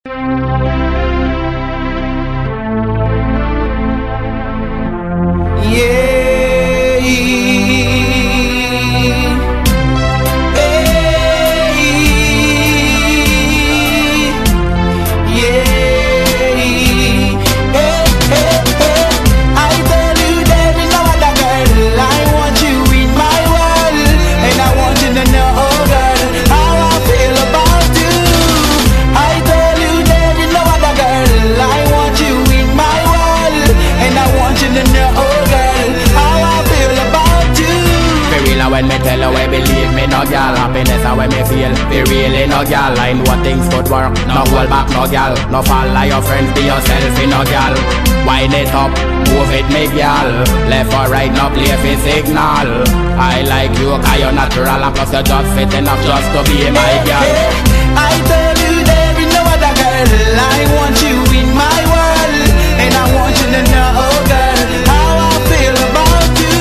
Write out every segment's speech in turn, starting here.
When me tell her, we believe me, no girl. Happiness and when me feel, be really no girl. I know things could work, no hold back, no girl. No fall like your friends, be yourself, no girl. Wind it up, move it, me girl. Left or right, no play for signal. I like you, cause you're natural, and plus you're just fit enough just to be my girl. I told you there is no other girl. I want you in my world, and I want you to know, girl, how I feel about you.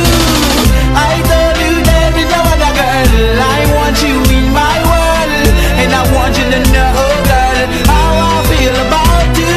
I told you there is no other girl. I want you in my world, and I want you to know, girl, how I feel about you.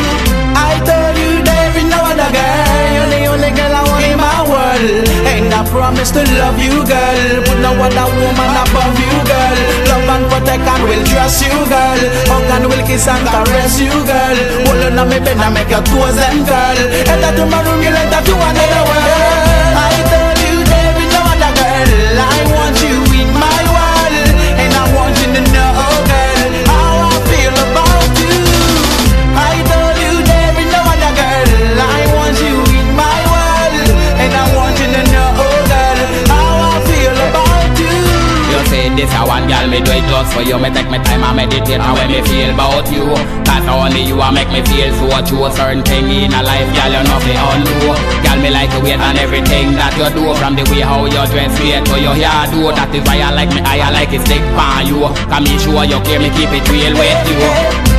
I told you there is no other girl. You're the only girl I want in my world, and I promise to love you, girl. Put no other woman above you, girl. Love and protect and will trust you, girl. Hug and will kiss and caress you, girl. Hold on me bed and make your toes and girl. Enter to my room, you'll enter to another world. I told you there is no other girl. I want you in my world, and I want you to know, girl, how I feel about you. I told you there is no other girl. I want you in my world, and I want you to know, girl, how I feel about you. You say this a one girl, me do it just for you. Me take my time and meditate on when me feel about you. Cause only you a make me feel so true. Certain thing in a life, girl, you know fi undo. Girl, me like the weight and everything that you do. From the way how you dress, straight to your hair do. That is why I like me, I like it stick by you. Cause me sure you care, me keep it real with you.